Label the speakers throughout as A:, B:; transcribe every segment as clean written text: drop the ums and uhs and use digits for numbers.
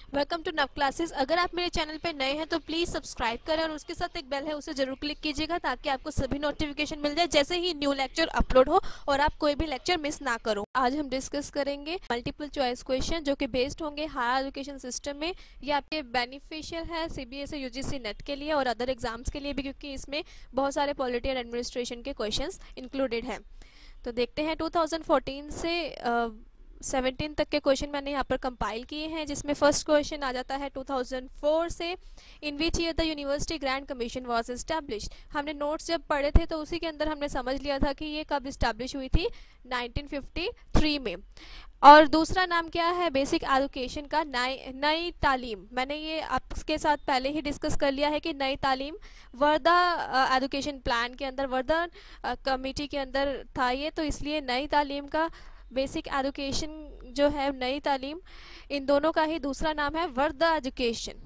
A: Welcome to नव classes. अगर आप मेरे चैनल पे नए हैं तो प्लीज़ सब्सक्राइब करें और उसके साथ एक बेल है उसे जरूर क्लिक कीजिएगा ताकि आपको सभी नोटिफिकेशन मिल जाए जैसे ही न्यू लेक्चर अपलोड हो और आप कोई भी लेक्चर मिस ना करो। आज हम डिस्कस करेंगे मल्टीपल चॉइस क्वेश्चन जो कि बेस्ड होंगे हायर एजुकेशन सिस्टम में। ये आपके बेनिफिशियल है CBSE UGC NET के लिए और अदर एग्जाम्स के लिए भी, क्योंकि इसमें बहुत सारे पॉलिटी एंड एडमिनिस्ट्रेशन के क्वेश्चन इंक्लूडेड हैं। तो देखते हैं 2014 से 17 तक के क्वेश्चन मैंने यहाँ पर कंपाइल किए हैं, जिसमें फर्स्ट क्वेश्चन आ जाता है 2004 से। In which year the university grand commission was established. हमने नोट्स जब पढ़े थे तो उसी के अंदर हमने समझ लिया था कि ये कब इस्टेब्लिश हुई थी, 1953 में। और दूसरा नाम क्या है, बेसिक एजुकेशन का नई तालीम। मैंने ये आपके साथ पहले ही डिस्कस कर लिया है कि नई तालीम वर्धा एजुकेशन प्लान के अंदर, वर्धा कमेटी के अंदर था ये, तो इसलिए नई तालीम का बेसिक एजुकेशन जो है, नई तालीम, इन दोनों का ही दूसरा नाम है Wardha education.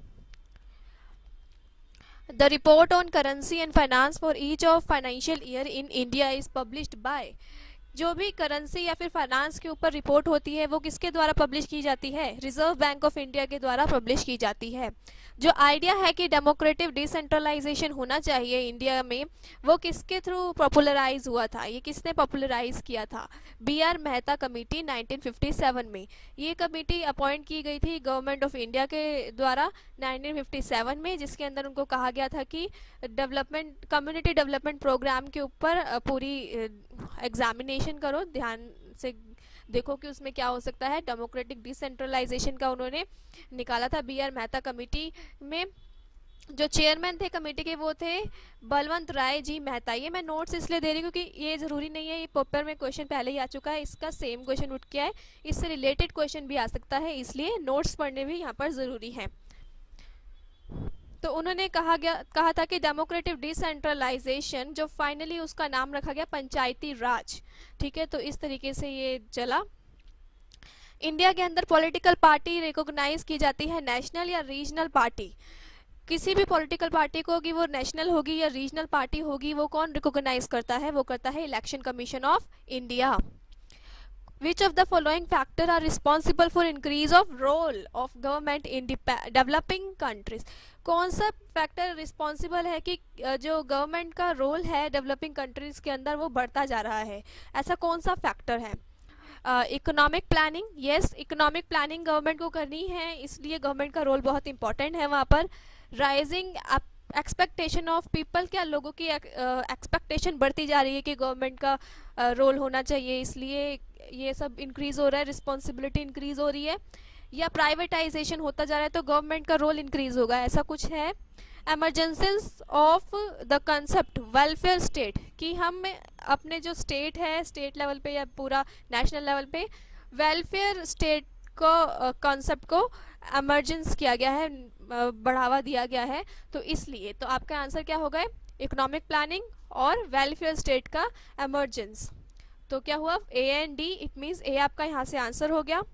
A: The report on currency and finance for each of financial year in India is published by. जो भी करेंसी या फिर फाइनेंस के ऊपर रिपोर्ट होती है वो किसके द्वारा पब्लिश की जाती है, रिजर्व बैंक ऑफ इंडिया के द्वारा पब्लिश की जाती है। जो आइडिया है कि डेमोक्रेटिक डिसेंट्रलाइजेशन होना चाहिए इंडिया में, वो किसके थ्रू पॉपुलराइज हुआ था, ये किसने पॉपुलराइज किया था, BR मेहता कमेटी 1957 में। ये कमेटी अपॉइंट की गई थी गवर्नमेंट ऑफ इंडिया के द्वारा 1957 में, जिसके अंदर उनको कहा गया था कि डेवलपमेंट, कम्युनिटी डेवलपमेंट प्रोग्राम के ऊपर पूरी एग्जामिनेशन करो, ध्यान से देखो कि उसमें क्या हो सकता है। डेमोक्रेटिक डिसेंट्रलाइजेशन का उन्होंने निकाला था BR मेहता कमेटी में। जो चेयरमैन थे कमेटी के वो थे बलवंत राय जी मेहता। ये मैं नोट्स इसलिए दे रही हूँ क्योंकि ये ज़रूरी नहीं है, ये पेपर में क्वेश्चन पहले ही आ चुका है, इसका सेम क्वेश्चन उठ के आए, इससे रिलेटेड क्वेश्चन भी आ सकता है, इसलिए नोट्स पढ़ने भी यहाँ पर ज़रूरी है। तो उन्होंने कहा था कि डेमोक्रेटिक डिसेंट्रलाइजेशन, जो फाइनली उसका नाम रखा गया पंचायती राज। ठीक है, तो इस तरीके से ये चला। इंडिया के अंदर पॉलिटिकल पार्टी रिकॉग्नाइज की जाती है नेशनल या रीजनल पार्टी। किसी भी पॉलिटिकल पार्टी को, कि वो नेशनल होगी या रीजनल पार्टी होगी, वो कौन रिकॉग्नाइज करता है, वो करता है election commission of India. Which of the following factor are responsible for increase of role of government in developing countries? कौन सा फैक्टर रिस्पॉन्सिबल है कि जो गवर्नमेंट का रोल है डेवलपिंग कंट्रीज के अंदर वो बढ़ता जा रहा है, ऐसा कौन सा फैक्टर है? Economic planning. Yes, economic planning government को करनी है, इसलिए गवर्नमेंट का रोल बहुत इंपॉर्टेंट है वहाँ पर। राइजिंग एक्सपेक्टेशन ऑफ पीपल, क्या लोगों की एक्सपेक्टेशन बढ़ती जा रही है कि गवर्नमेंट का रोल होना चाहिए, इसलिए ये सब इंक्रीज हो रहा है, रिस्पॉन्सिबिलिटी इंक्रीज हो रही है। या प्राइवेटाइजेशन होता जा रहा है तो गवर्नमेंट का रोल इंक्रीज होगा, ऐसा कुछ है। Emergencies of the concept welfare state, कि हम अपने जो स्टेट है, स्टेट लेवल पे या पूरा नेशनल लेवल पे वेलफेयर स्टेट को कॉन्सेप्ट को एमरजेंस किया गया है, बढ़ावा दिया गया है, तो इसलिए तो आपका आंसर क्या होगा, इकोनॉमिक प्लानिंग और वेलफेयर स्टेट का एमरजेंस। तो क्या हुआ, A and D, it means A आपका यहाँ से आंसर हो गया।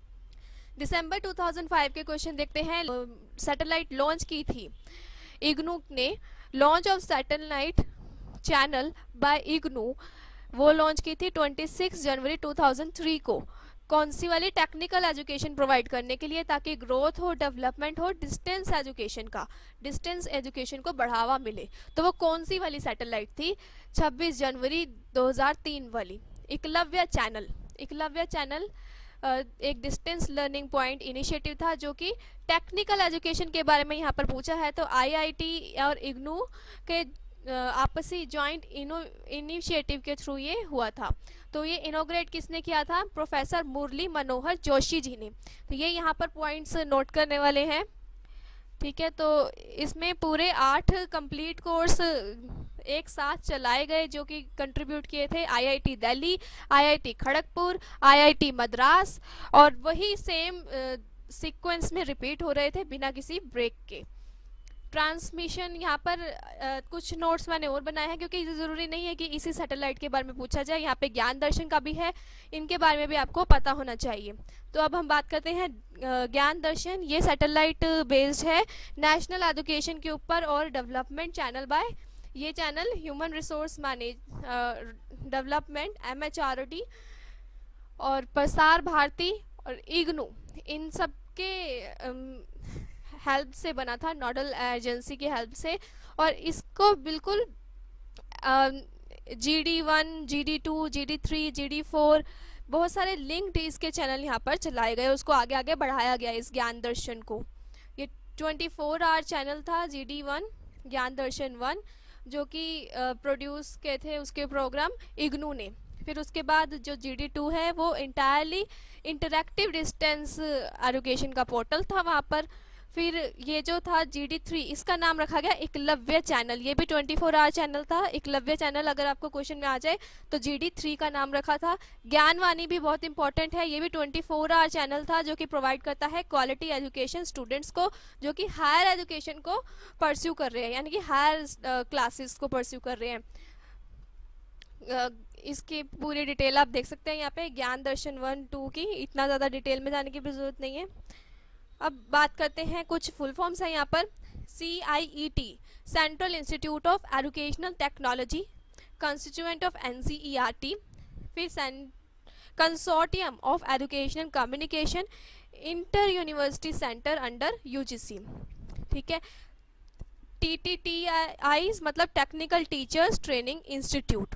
A: दिसंबर 2005 के क्वेश्चन देखते हैं। सैटेलाइट लॉन्च की थी इग्नू ने, launch of satellite channel by IGNOU, वो लॉन्च की थी 26 जनवरी 2003 को। कौन सी वाली, टेक्निकल एजुकेशन प्रोवाइड करने के लिए, ताकि ग्रोथ हो, डेवलपमेंट हो डिस्टेंस एजुकेशन का, डिस्टेंस एजुकेशन को बढ़ावा मिले। तो वो कौन सी वाली सैटेलाइट थी, 26 जनवरी 2003 वाली एकलव्य चैनल। एकलव्य चैनल एक डिस्टेंस लर्निंग पॉइंट इनिशिएटिव था जो कि टेक्निकल एजुकेशन के बारे में यहाँ पर पूछा है, तो IIT और इग्नू के आपसी जॉइंट इनिशिएटिव के थ्रू ये हुआ था। तो ये इनोग्रेट किसने किया था, प्रोफेसर मुरली मनोहर जोशी जी ने। तो ये यहाँ पर पॉइंट्स नोट करने वाले हैं। ठीक है, तो इसमें पूरे 8 कंप्लीट कोर्स एक साथ चलाए गए जो कि कंट्रीब्यूट किए थे IIT Delhi, IIT Kharagpur, IIT Madras, और वही सेम सीक्वेंस में रिपीट हो रहे थे बिना किसी ब्रेक के। ट्रांसमिशन, यहाँ पर कुछ नोट्स मैंने और बनाए हैं क्योंकि ज़रूरी नहीं है कि इसी सैटेलाइट के बारे में पूछा जाए, यहाँ पे ज्ञान दर्शन का भी है, इनके बारे में भी आपको पता होना चाहिए। तो अब हम बात करते हैं ज्ञान दर्शन। ये सैटेलाइट बेस्ड है नेशनल एजुकेशन के ऊपर और डेवलपमेंट चैनल बाय, ये channel human resource manage development MHRD और प्रसार भारती और इग्नू, इन सब उसके हेल्प से बना था, नोडल एजेंसी की हेल्प से। और इसको बिल्कुल GD1, GD2, GD3, GD4 बहुत सारे लिंक्ड इसके चैनल यहाँ पर चलाए गए, उसको आगे आगे बढ़ाया गया इस ज्ञान दर्शन को। ये 24 आवर चैनल था GD1 ज्ञान दर्शन 1, जो कि प्रोड्यूस किए थे उसके प्रोग्राम इग्नू ने। फिर उसके बाद जो GD2 है वो इंटायरली इंटरैक्टिव डिस्टेंस एजुकेशन का पोर्टल था वहाँ पर। फिर ये जो था GD3, इसका नाम रखा गया एकलव्य चैनल, ये भी 24 आवर चैनल था। एकलव्य चैनल अगर आपको क्वेश्चन में आ जाए तो GD3 का नाम रखा था। ज्ञानवाणी भी बहुत इंपॉर्टेंट है, ये भी 24 आवर चैनल था जो कि प्रोवाइड करता है क्वालिटी एजुकेशन स्टूडेंट्स को जो कि हायर एजुकेशन को परस्यू कर रहे हैं, यानी कि हायर क्लासेस को परस्यू कर रहे हैं। इसकी पूरी डिटेल आप देख सकते हैं यहाँ पे ज्ञान दर्शन 1-2 की, इतना ज़्यादा डिटेल में जाने की भी ज़रूरत नहीं है। अब बात करते हैं, कुछ फुल फॉर्म्स हैं यहाँ पर। CIET central institute of educational technology, constituent of NCERT। फिर consortium of educational communication, inter university centre under UGC। ठीक है। TTTI मतलब technical teachers training institute.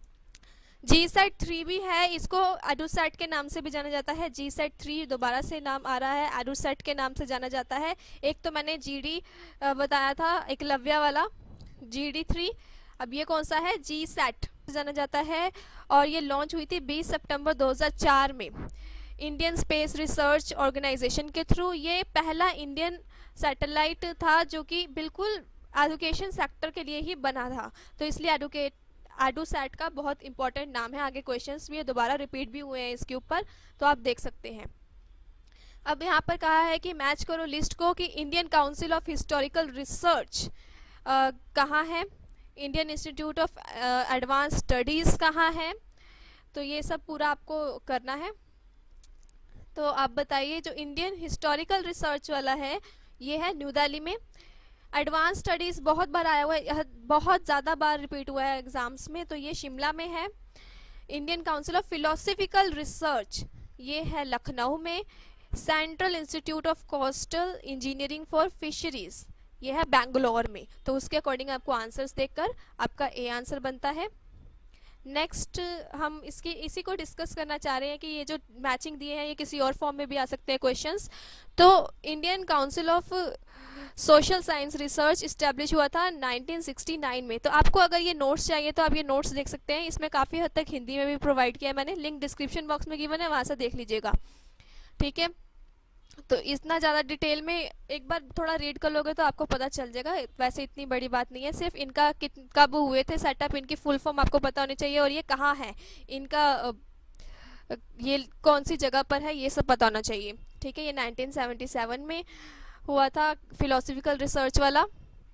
A: GSET 3 भी है, इसको एडुसेट के नाम से भी जाना जाता है। GSET 3 दोबारा से नाम आ रहा है, एडुसेट के नाम से जाना जाता है। एक तो मैंने GD बताया था एकलव्य वाला, GD3, अब ये कौन सा है, GSET जाना जाता है। और ये लॉन्च हुई थी 20 सितंबर 2004 में इंडियन स्पेस रिसर्च ऑर्गेनाइजेशन के थ्रू। ये पहला इंडियन सैटेलाइट था जो कि बिल्कुल एजुकेशन सेक्टर के लिए ही बना था, तो इसलिए एडुसेट का बहुत इंपॉर्टेंट नाम है। आगे क्वेश्चंस भी है, दोबारा रिपीट भी हुए हैं इसके ऊपर, तो आप देख सकते हैं। अब यहाँ पर कहा है कि मैच करो लिस्ट को कि Indian council of historical research कहाँ है, Indian institute of advance studies कहाँ है, तो ये सब पूरा आपको करना है। तो आप बताइए, जो इंडियन हिस्टोरिकल रिसर्च वाला है ये है न्यू दिल्ली में। एडवांस स्टडीज़ बहुत बार आया हुआ है, बहुत ज़्यादा बार रिपीट हुआ है एग्जाम्स में, तो ये शिमला में है। Indian council of philosophical research ये है लखनऊ में। Central institute of coastal engineering for fisheries ये है बेंगलोर में। तो उसके अकॉर्डिंग आपको आंसर्स देखकर आपका ए आंसर बनता है। नेक्स्ट हम इसी को डिस्कस करना चाह रहे हैं कि ये जो मैचिंग दिए हैं ये किसी और फॉर्म में भी आ सकते हैं क्वेश्चंस। तो Indian council of social science research establish हुआ था 1969 में। तो आपको अगर ये नोट्स चाहिए तो आप ये नोट्स देख सकते हैं, इसमें काफ़ी हद तक हिंदी में भी प्रोवाइड किया है मैंने, लिंक डिस्क्रिप्शन बॉक्स में गिवन है, वहाँ से देख लीजिएगा। ठीक है, तो इतना ज़्यादा डिटेल में एक बार थोड़ा रीड कर लोगे तो आपको पता चल जाएगा, वैसे इतनी बड़ी बात नहीं है। सिर्फ इनका कब हुए थे सेटअप, इनकी फुल फॉर्म आपको पता होनी चाहिए, और ये कहाँ है, इनका ये कौन सी जगह पर है, ये सब पता होना चाहिए। ठीक है, ये 1977 में हुआ था फिलोसफिकल रिसर्च वाला।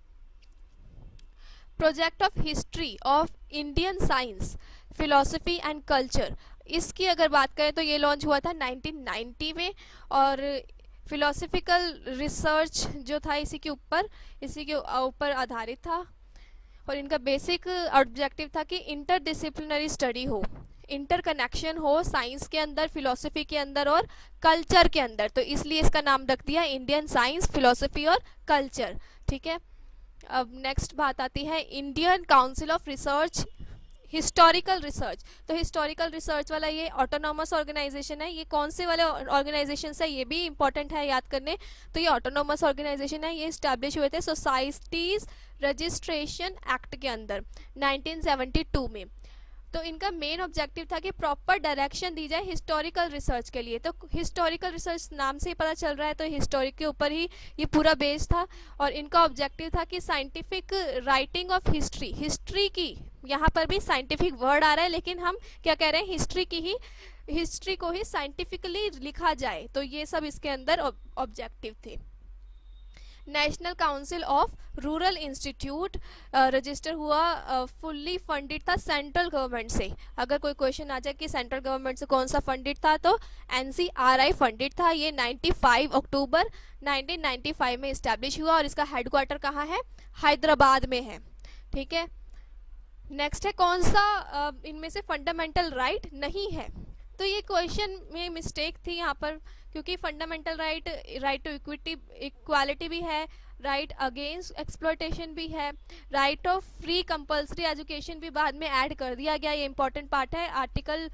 A: Project of history of Indian science philosophy and culture, इसकी अगर बात करें तो ये लॉन्च हुआ था 1990 में। और फिलोसफिकल रिसर्च जो था इसी के ऊपर आधारित था, और इनका बेसिक ऑब्जेक्टिव था कि इंटरडिसिप्लिनरी स्टडी हो, इंटरकनेक्शन हो साइंस के अंदर, फिलोसफी के अंदर और कल्चर के अंदर, तो इसलिए इसका नाम रख दिया इंडियन साइंस फिलोसफी और कल्चर। ठीक है, अब नेक्स्ट बात आती है Indian council of research historical research. तो हिस्टोरिकल रिसर्च वाला ये ऑटोनॉमस ऑर्गेनाइजेशन है। ये कौन से वाले ऑर्गेनाइजेशन है ये भी इंपॉर्टेंट है याद करने, तो ये ऑटोनॉमस ऑर्गेनाइजेशन है, ये इस्टेब्लिश हुए थे सोसाइटीज रजिस्ट्रेशन एक्ट के अंदर 1972 में। तो इनका मेन ऑब्जेक्टिव था कि प्रॉपर डायरेक्शन दी जाए हिस्टोरिकल रिसर्च के लिए। तो हिस्टोरिकल रिसर्च नाम से ही पता चल रहा है, तो हिस्टोरिक के ऊपर ही ये पूरा बेस था। और इनका ऑब्जेक्टिव था कि साइंटिफिक राइटिंग ऑफ हिस्ट्री की, यहाँ पर भी साइंटिफिक वर्ड आ रहा है लेकिन हम क्या कह रहे हैं, हिस्ट्री को ही साइंटिफिकली लिखा जाए, तो ये सब इसके अंदर ऑब्जेक्टिव थे। National council of rural institute register हुआ, फुल्ली फंडेड था सेंट्रल गवर्नमेंट से। अगर कोई क्वेश्चन आ जाए कि सेंट्रल गवर्नमेंट से कौन सा फंडेड था, तो NCRI फंडेड था। ये 95 अक्टूबर 1995 में इस्टेब्लिश हुआ, और इसका हेडक्वार्टर कहाँ है, हैदराबाद में है। ठीक है, नेक्स्ट है कौन सा इनमें से फंडामेंटल राइट नहीं है। तो ये क्वेश्चन में मिस्टेक थी यहाँ पर क्योंकि fundamental right, right to equity, equality भी है, राइट अगेंस्ट एक्सप्लॉयटेशन भी है, right of free compulsory education भी बाद में ऐड कर दिया गया। ये इंपॉर्टेंट पार्ट है, आर्टिकल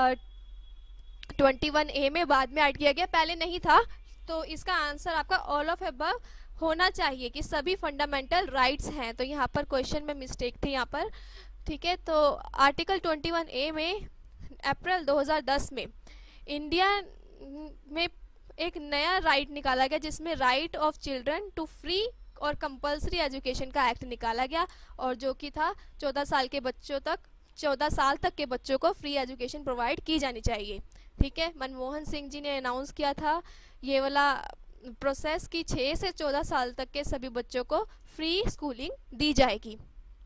A: 21A में बाद में ऐड किया गया, पहले नहीं था। तो इसका आंसर आपका ऑल ऑफ अबव होना चाहिए कि सभी फंडामेंटल राइट्स हैं। तो यहाँ पर क्वेश्चन में मिस्टेक थी यहाँ पर, ठीक है। तो आर्टिकल 21A में अप्रैल 2010 में इंडिया में एक नया राइट निकाला गया, जिसमें right of children to free और कंपल्सरी एजुकेशन का एक्ट निकाला गया, और जो कि था 14 साल के बच्चों तक, 14 साल तक के बच्चों को फ्री एजुकेशन प्रोवाइड की जानी चाहिए, ठीक है। मनमोहन सिंह जी ने अनाउंस किया था ये वाला प्रोसेस कि 6 से 14 साल तक के सभी बच्चों को फ्री स्कूलिंग दी जाएगी।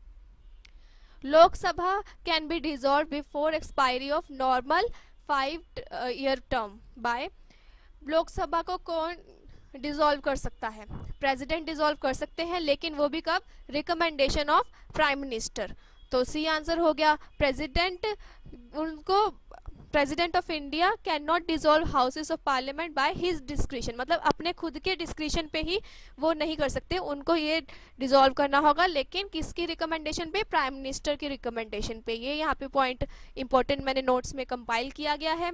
A: Lok Sabha can be dissolve before expiry of normal 5-year term by, Lok Sabha को कौन डिसॉल्व कर सकता है? प्रेसिडेंट डिसॉल्व कर सकते हैं, लेकिन वो भी कब? Recommendation of prime minister. तो सी आंसर हो गया। प्रेसिडेंट, उनको president of India can not dissolve houses of parliament by his discretion, मतलब अपने खुद के डिस्क्रिशन पे ही वो नहीं कर सकते, उनको ये डिसॉल्व करना होगा, लेकिन किसकी रिकमेंडेशन पे? प्राइम मिनिस्टर की रिकमेंडेशन पे। ये यहाँ पे पॉइंट इंपॉर्टेंट मैंने नोट्स में कंपाइल किया गया है।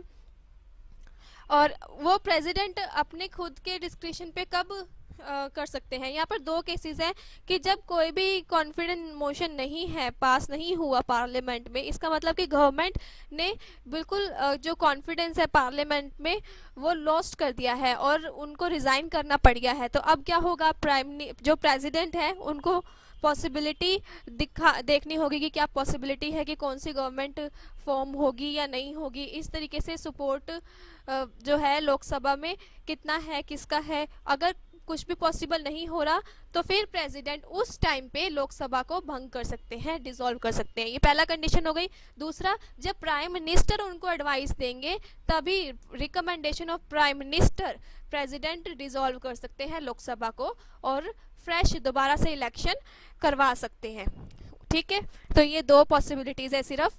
A: और वो प्रेसिडेंट अपने खुद के डिस्क्रिशन पे कब कर सकते हैं? यहाँ पर दो केसेस हैं कि जब कोई भी कॉन्फिडेंस मोशन नहीं है, पास नहीं हुआ पार्लियामेंट में, इसका मतलब कि गवर्नमेंट ने बिल्कुल जो कॉन्फिडेंस है पार्लियामेंट में वो लॉस्ट कर दिया है और उनको रिज़ाइन करना पड़ गया है। तो अब क्या होगा? जो प्रेसिडेंट है उनको पॉसिबिलिटी देखनी होगी कि क्या पॉसिबिलिटी है कि कौन सी गवर्नमेंट फॉर्म होगी या नहीं होगी। इस तरीके से सपोर्ट जो है लोकसभा में कितना है, किसका है। अगर कुछ भी पॉसिबल नहीं हो रहा तो फिर प्रेसिडेंट उस टाइम पे लोकसभा को भंग कर सकते हैं, डिसॉल्व कर सकते हैं। ये पहला कंडीशन हो गई। दूसरा, जब प्राइम मिनिस्टर उनको एडवाइस देंगे तभी recommendation of prime minister president dissolve कर सकते हैं लोकसभा को और फ्रेश दोबारा से इलेक्शन करवा सकते हैं, ठीक है। तो ये दो पॉसिबिलिटीज है सिर्फ।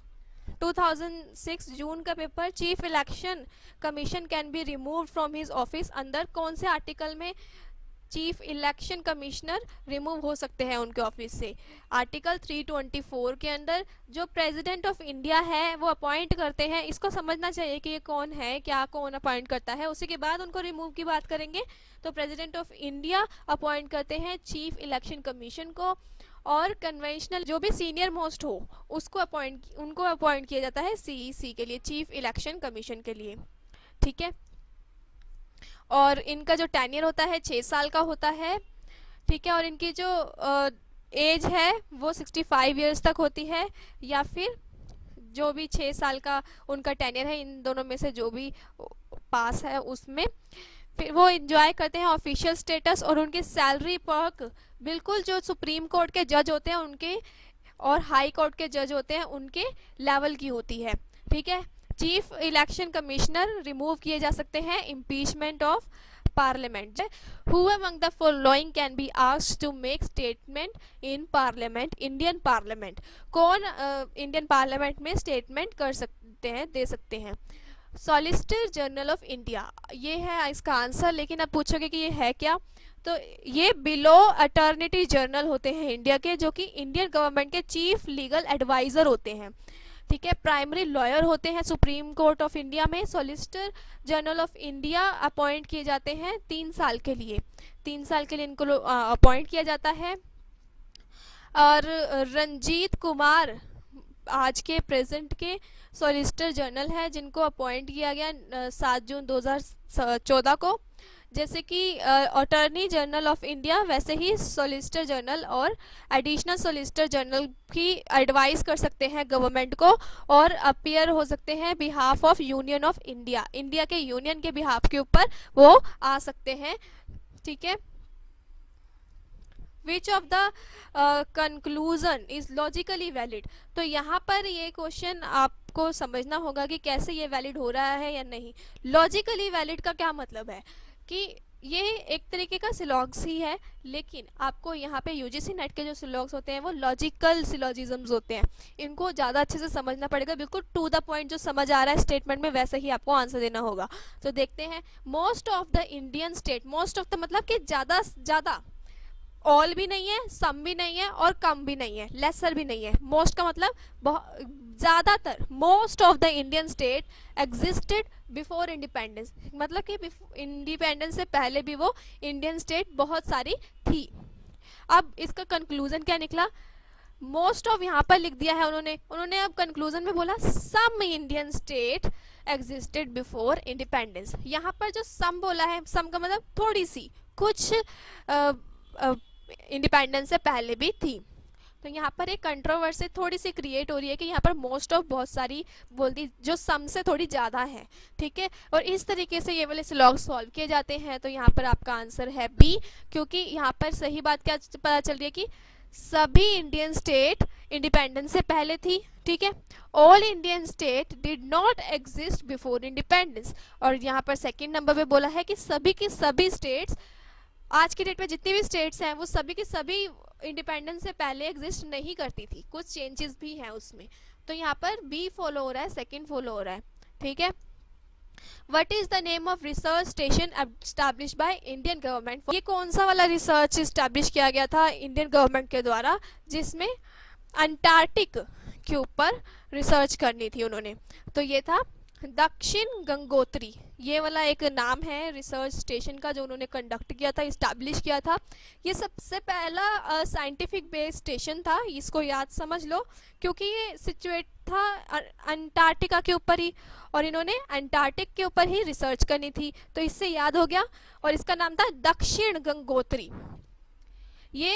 A: 2006 जून का paper, chief election commission can be removed from his office, अंदर कौन से आर्टिकल में चीफ इलेक्शन कमिश्नर रिमूव हो सकते हैं उनके ऑफिस से? आर्टिकल 324 के अंदर। जो प्रेसिडेंट ऑफ इंडिया है वो अपॉइंट करते हैं, इसको समझना चाहिए कि ये कौन है, क्या कौन अपॉइंट करता है, उसी के बाद उनको रिमूव की बात करेंगे। तो प्रेसिडेंट ऑफ इंडिया अपॉइंट करते हैं चीफ इलेक्शन कमीशन को, और कन्वेंशनल जो भी सीनियर मोस्ट हो उसको उनको अपॉइंट किया जाता है CEC के लिए, चीफ इलेक्शन कमीशन के लिए, ठीक है। और इनका जो टेन्योर होता है 6 साल का होता है, ठीक है। और इनकी जो एज है वो 65 ईयर्स तक होती है, या फिर जो भी 6 साल का उनका टेन्योर है, इन दोनों में से जो भी पास है उसमें फिर वो एंजॉय करते हैं ऑफिशियल स्टेटस। और उनकी सैलरी पर्क बिल्कुल जो सुप्रीम कोर्ट के जज होते हैं उनके और हाई कोर्ट के जज होते हैं उनके लेवल की होती है, ठीक है। चीफ इलेक्शन कमिश्नर रिमूव किए जा सकते हैं, impeachment of parliament. Who among the following can be asked to make statement in parliament, Indian parliament, कौन इंडियन पार्लियामेंट में स्टेटमेंट कर सकते हैं, दे सकते हैं? सॉलिसिटर जनरल ऑफ इंडिया, ये है इसका आंसर। लेकिन अब पूछोगे कि ये है क्या, तो ये बिलो अटॉर्नी जनरल होते हैं इंडिया के, जो कि इंडियन गवर्नमेंट के चीफ लीगल एडवाइजर होते हैं, ठीक है। प्राइमरी लॉयर होते हैं सुप्रीम कोर्ट ऑफ इंडिया में। Solicitor general of India appoint किए जाते हैं 3 साल के लिए, 3 साल के लिए इनको अपॉइंट किया जाता है। और रंजीत कुमार आज के प्रेजेंट के सॉलिसिटर जनरल है, जिनको अपॉइंट किया गया 7 जून 2014 को। जैसे कि अटॉर्नी जनरल ऑफ इंडिया, वैसे ही सॉलिसिटर जनरल और एडिशनल सॉलिसिटर जनरल की एडवाइस कर सकते हैं गवर्नमेंट को, और अपीयर हो सकते हैं behalf of union of India, India के यूनियन के बिहाफ के ऊपर वो आ सकते हैं, ठीक है। Which of the conclusion is logically valid, तो यहाँ पर ये क्वेश्चन आपको समझना होगा कि कैसे ये वैलिड हो रहा है या नहीं। लॉजिकली वैलिड का क्या मतलब है कि ये एक तरीके का सिलॉग्स ही है, लेकिन आपको यहाँ पे यूजीसी नेट के जो सिलॉग्स होते हैं वो लॉजिकल सिलॉजिज्म्स होते हैं, इनको ज़्यादा अच्छे से समझना पड़ेगा, बिल्कुल टू द पॉइंट जो समझ आ रहा है स्टेटमेंट में वैसे ही आपको आंसर देना होगा। तो देखते हैं, most of the Indian state, most of the मतलब कि ज़्यादा, ऑल भी नहीं है, सम भी नहीं है और कम भी नहीं है, लेसर भी नहीं है। मोस्ट का मतलब ज़्यादातर, most of the Indian state existed before independence, मतलब कि इंडिपेंडेंस से पहले भी वो इंडियन स्टेट बहुत सारी थी। अब इसका कंक्लूजन क्या निकला, मोस्ट ऑफ यहाँ पर लिख दिया है उन्होंने अब कंक्लूजन में बोला some Indian state existed before independence. यहाँ पर जो सम बोला है, सम का मतलब थोड़ी सी, कुछ इंडिपेंडेंस से पहले भी थी। तो यहाँ पर एक कंट्रोवर्सी थोड़ी सी क्रिएट हो रही है कि यहाँ पर मोस्ट ऑफ बहुत सारी बोलती जो सम से थोड़ी ज़्यादा है, ठीक है। और इस तरीके से ये वाले स्लॉग सॉल्व किए जाते हैं। तो यहाँ पर आपका आंसर है बी, क्योंकि यहाँ पर सही बात क्या पता चल रही है कि सभी इंडियन स्टेट इंडिपेंडेंस से पहले थी, ठीक है। All Indian state did not exist before independence. और यहाँ पर सेकेंड नंबर पे बोला है कि सभी की सभी स्टेट्स, आज की डेट में जितनी भी स्टेट्स हैं वो सभी की सभी इंडिपेंडेंस से पहले एग्जिस्ट नहीं करती थी, कुछ चेंजेस भी हैं उसमें। तो यहाँ पर बी फॉलो हो रहा है, सेकंड फॉलो हो रहा है, ठीक है। What is the name of research station establish by Indian government. ये कौन सा वाला रिसर्च एस्टैब्लिश किया गया था इंडियन गवर्नमेंट के द्वारा, जिसमें अंटार्कटिक के ऊपर रिसर्च करनी थी उन्होंने। तो ये था दक्षिण गंगोत्री, ये वाला एक नाम है रिसर्च स्टेशन का जो उन्होंने कंडक्ट किया था, इस्टेब्लिश किया था। ये सबसे पहला साइंटिफिक बेस्ड स्टेशन था, इसको याद समझ लो, क्योंकि ये सिचुएट था अंटार्कटिका के ऊपर ही, और इन्होंने अंटार्कटिक के ऊपर ही रिसर्च करनी थी, तो इससे याद हो गया। और इसका नाम था दक्षिण गंगोत्री। ये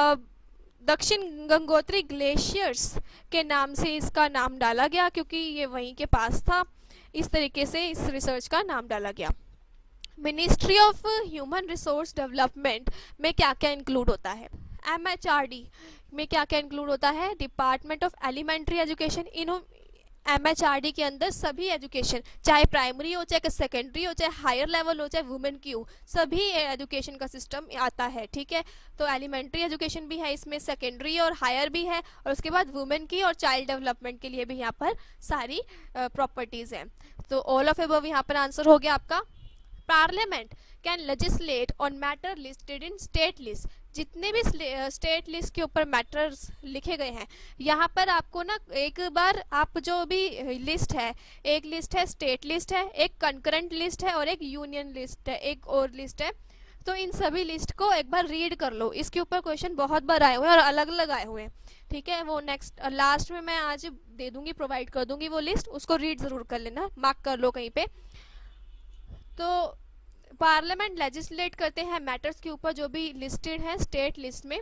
A: दक्षिण गंगोत्री ग्लेशियर्स के नाम से इसका नाम डाला गया, क्योंकि ये वहीं के पास था। इस तरीके से इस रिसर्च का नाम डाला गया। Ministry of human resource development में क्या क्या इंक्लूड होता है, MHRD में क्या क्या इंक्लूड होता है, डिपार्टमेंट ऑफ एलिमेंट्री एजुकेशन। इन MHRD के अंदर सभी एजुकेशन, चाहे प्राइमरी हो, चाहे सेकेंडरी हो, चाहे हायर लेवल हो, चाहे वुमेन की हो, सभी एजुकेशन का सिस्टम आता है, ठीक है। तो एलिमेंट्री एजुकेशन भी है इसमें, सेकेंडरी और हायर भी है, और उसके बाद वुमेन की और चाइल्ड डेवलपमेंट के लिए भी यहाँ पर सारी प्रॉपर्टीज़ हैं। तो ऑल ऑफ अबव यहाँ पर आंसर हो गया आपका। Parliament can legislate on matter listed in state list. जितने भी स्टेट लिस्ट के ऊपर मैटर्स लिखे गए हैं, यहाँ पर आपको ना एक बार आप जो भी लिस्ट है, एक लिस्ट है स्टेट लिस्ट है, एक कंकरेंट लिस्ट है और एक यूनियन लिस्ट है, एक और लिस्ट है। तो इन सभी लिस्ट को एक बार रीड कर लो, इसके ऊपर क्वेश्चन बहुत बार आए हुए हैं और अलग अलग आए हुए हैं, ठीक है। वो नेक्स्ट लास्ट में मैं आज दे दूंगी, प्रोवाइड कर दूंगी वो लिस्ट, उसको रीड ज़रूर कर लेना, मार्क कर लो कहीं पे। तो पार्लियामेंट लेजिस्लेट करते हैं मैटर्स के ऊपर जो भी लिस्टेड है स्टेट लिस्ट में,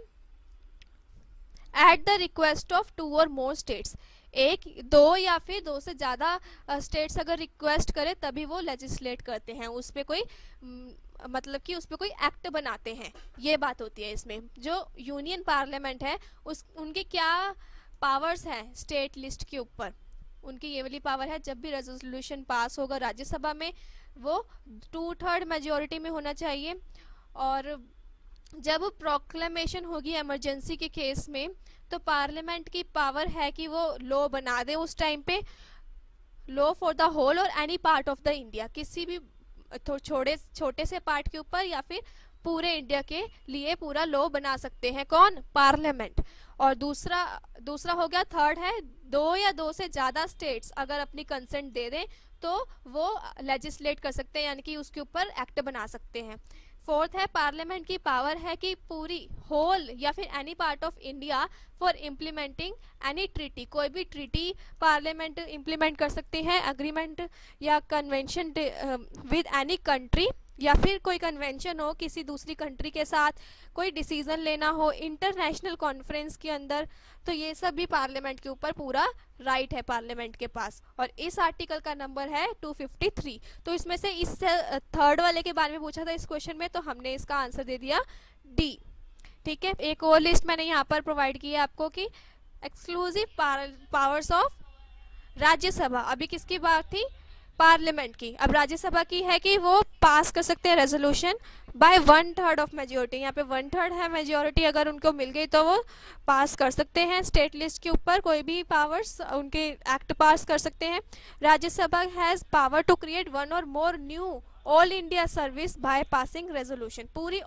A: एट द रिक्वेस्ट ऑफ 2 और मोर स्टेट्स। एक, 2 या फिर 2 से ज़्यादा स्टेट्स अगर रिक्वेस्ट करे तभी वो लेजिस्लेट करते हैं, उस पर कोई मतलब कि उस पर कोई एक्ट बनाते हैं, ये बात होती है इसमें। जो यूनियन पार्लियामेंट है उनके क्या पावर्स हैं स्टेट लिस्ट के ऊपर, उनकी ये वाली पावर है, जब भी रेजोल्यूशन पास होगा राज्यसभा में वो 2/3 मेजॉरिटी में होना चाहिए, और जब प्रोक्लेमेशन होगी इमरजेंसी के केस में तो पार्लियामेंट की पावर है कि वो लॉ बना दे उस टाइम पे, लॉ फॉर द होल और any part of the India, किसी भी छोटे से पार्ट के ऊपर या फिर पूरे इंडिया के लिए पूरा लॉ बना सकते हैं, कौन, पार्लियामेंट। और दूसरा हो गया, थर्ड है 2 या 2 से ज़्यादा स्टेट्स अगर अपनी कंसेंट दे दें तो वो लेजिस्लेट कर सकते हैं, यानी कि उसके ऊपर एक्ट बना सकते हैं। फोर्थ है पार्लियामेंट की पावर है कि पूरी होल या फिर any part of India for implementing any treaty, कोई भी ट्रीटी पार्लियामेंट इम्प्लीमेंट कर सकते हैं, अग्रीमेंट या कन्वेंशन विद एनी कंट्री, या फिर कोई कन्वेंशन हो किसी दूसरी कंट्री के साथ, कोई डिसीजन लेना हो इंटरनेशनल कॉन्फ्रेंस के अंदर, तो ये सब भी पार्लियामेंट के ऊपर पूरा राइट है पार्लियामेंट के पास। और इस आर्टिकल का नंबर है 253। तो इसमें से इस थर्ड वाले के बारे में पूछा था इस क्वेश्चन में, तो हमने इसका आंसर दे दिया डी, ठीक है। एक और लिस्ट मैंने यहाँ पर प्रोवाइड की है आपको कि एक्सक्लूसिव पावर्स ऑफ राज्यसभा, अभी किसकी बात थी, पार्लियामेंट की। अब राज्यसभा की है कि वो पास कर सकते हैं रेजोल्यूशन बाय 1/3 ऑफ मेजोरिटी। यहाँ पे 1/3 है मेजोरिटी, अगर उनको मिल गई तो वो पास कर सकते हैं। स्टेट लिस्ट के ऊपर कोई भी पावर्स उनके एक्ट पास कर सकते हैं। Rajya Sabha has power to create one और more new all India service by passing resolution. पूरी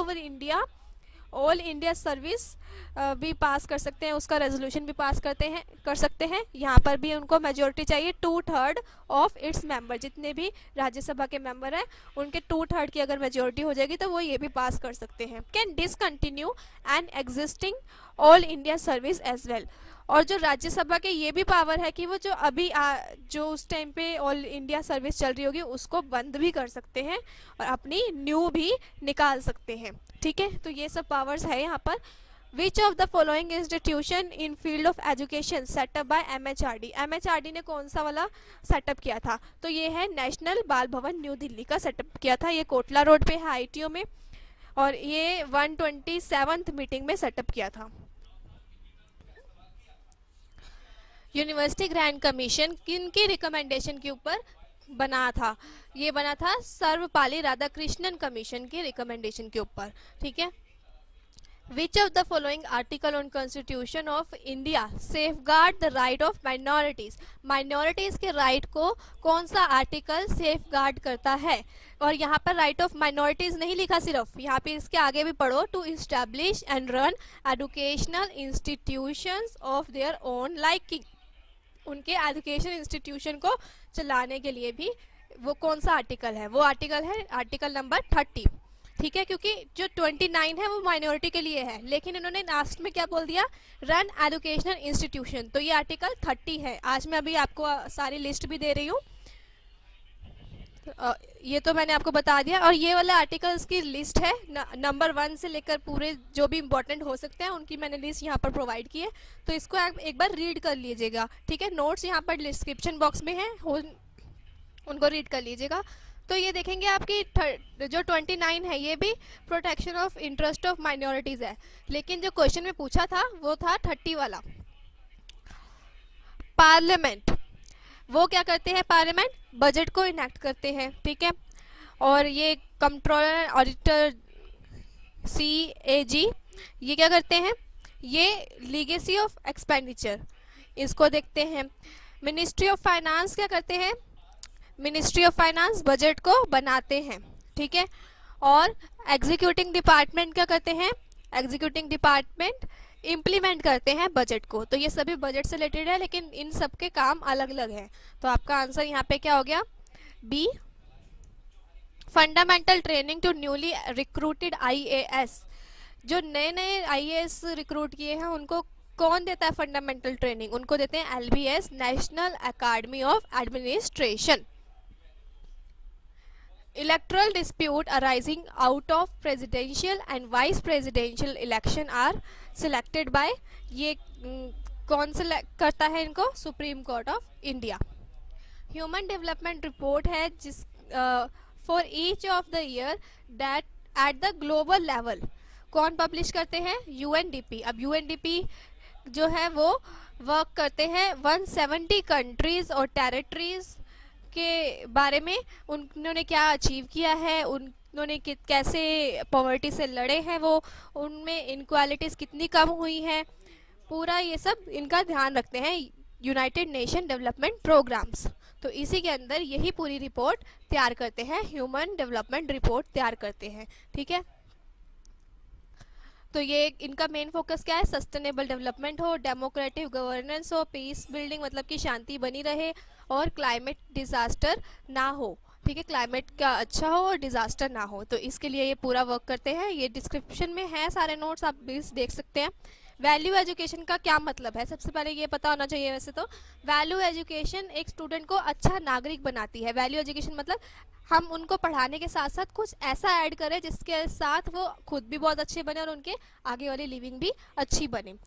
A: ऑल इंडिया सर्विस भी पास कर सकते हैं, उसका रेजोल्यूशन भी पास कर सकते हैं। यहाँ पर भी उनको मेजोरिटी चाहिए 2/3 ऑफ इट्स मेंबर। जितने भी राज्यसभा के मेंबर हैं उनके 2/3 की अगर मेजोरिटी हो जाएगी तो वो ये भी पास कर सकते हैं। Can discontinue an existing all India service as well. और जो राज्यसभा के ये भी पावर है कि वो जो अभी जो उस टाइम पे ऑल इंडिया सर्विस चल रही होगी उसको बंद भी कर सकते हैं और अपनी न्यू भी निकाल सकते हैं। ठीक है, तो ये सब पावर्स है यहाँ पर। Which of the following institution in field of education setup by MHRD। MHRD ने कौन सा वाला सेटअप किया था? तो ये है नेशनल बाल भवन न्यू दिल्ली का सेटअप किया था। ये कोटला रोड पे है ITO में, और ये 127th मीटिंग में सेटअप किया था। यूनिवर्सिटी ग्रांट कमीशन किन की रिकमेंडेशन के ऊपर बना था? ये बना था सर्वपल्ली राधाकृष्णन कमीशन की रिकमेंडेशन के ऊपर। ठीक है। Which of the following article on constitution of India safeguard the right of minorities. Minorities के राइट को कौन सा आर्टिकल सेफगार्ड करता है? और यहाँ पर राइट ऑफ माइनॉरिटीज नहीं लिखा सिर्फ, यहाँ पे इसके आगे भी पढ़ो। To establish and run educational institutions of their own liking. उनके एजुकेशन इंस्टीट्यूशन को चलाने के लिए भी वो कौन सा आर्टिकल है? वो आर्टिकल है आर्टिकल नंबर 30। ठीक है, क्योंकि जो 29 है वो माइनॉरिटी के लिए है, लेकिन इन्होंने लास्ट में क्या बोल दिया? Run educational institution. तो ये आर्टिकल 30 है। आज मैं अभी आपको सारी लिस्ट भी दे रही हूँ, ये तो मैंने आपको बता दिया। और ये वाला आर्टिकल्स की लिस्ट है, नंबर 1 से लेकर पूरे जो भी इंपॉर्टेंट हो सकते हैं उनकी मैंने लिस्ट यहाँ पर प्रोवाइड की है, तो इसको आप एक बार रीड कर लीजिएगा। ठीक है, नोट्स यहाँ पर डिस्क्रिप्शन बॉक्स में है, उनको रीड कर लीजिएगा। तो ये देखेंगे आपकी जो 29 है ये भी protection of interest of minorities है, लेकिन जो क्वेश्चन में पूछा था वो था 30 वाला। पार्लियामेंट वो क्या करते हैं? पार्लियामेंट बजट को इनेक्ट करते हैं। ठीक है, और ये कंट्रोलर ऑडिटर CAG ये क्या करते हैं? ये लीगेसी ऑफ एक्सपेंडिचर इसको देखते हैं। मिनिस्ट्री ऑफ फाइनेंस क्या करते हैं? मिनिस्ट्री ऑफ फाइनेंस बजट को बनाते हैं। ठीक है, और एग्जीक्यूटिंग डिपार्टमेंट क्या करते हैं? एग्जीक्यूटिंग डिपार्टमेंट इम्प्लीमेंट करते हैं बजट को। तो ये सभी बजट से रिलेटेड है, लेकिन इन सब के काम अलग अलग हैं। तो आपका आंसर यहाँ पे क्या हो गया? B। Fundamental training to newly recruited IAS। जो नए नए IAS रिक्रूट किए हैं उनको कौन देता है फंडामेंटल ट्रेनिंग? उनको देते हैं LBS, national academy of administration. Electoral dispute arising out of presidential and vice presidential election are selected by, ये कौन सिलेक्ट करता है इनको? Supreme court of India. Human development report है जिस for each of the year that at the global level कौन publish करते हैं? UNDP। अब UNDP जो है वो वर्क करते हैं 170 कंट्रीज और टेरिटरीज के बारे में, उन्होंने क्या अचीव किया है, उन्होंने कैसे पॉवर्टी से लड़े हैं, वो उनमें इनक्वालिटीज़ कितनी कम हुई हैं, पूरा ये सब इनका ध्यान रखते हैं यूनाइटेड नेशन डेवलपमेंट प्रोग्राम्स। तो इसी के अंदर यही पूरी रिपोर्ट तैयार करते हैं, ह्यूमन डेवलपमेंट रिपोर्ट तैयार करते हैं। ठीक है, तो ये इनका मेन फोकस क्या है? सस्टेनेबल डेवलपमेंट हो, डेमोक्रेटिक गवर्नेंस हो, पीस बिल्डिंग मतलब कि शांति बनी रहे, और क्लाइमेट डिजास्टर ना हो। ठीक है, क्लाइमेट का अच्छा हो और डिजास्टर ना हो, तो इसके लिए ये पूरा वर्क करते हैं। ये डिस्क्रिप्शन में है सारे नोट्स, आप भी देख सकते हैं। वैल्यू एजुकेशन का क्या मतलब है? सबसे पहले ये पता होना चाहिए। वैसे तो वैल्यू एजुकेशन एक स्टूडेंट को अच्छा नागरिक बनाती है। वैल्यू एजुकेशन मतलब हम उनको पढ़ाने के साथ साथ कुछ ऐसा ऐड करें जिसके साथ वो खुद भी बहुत अच्छे बने और उनके आगे वाली लिविंग भी अच्छी बने।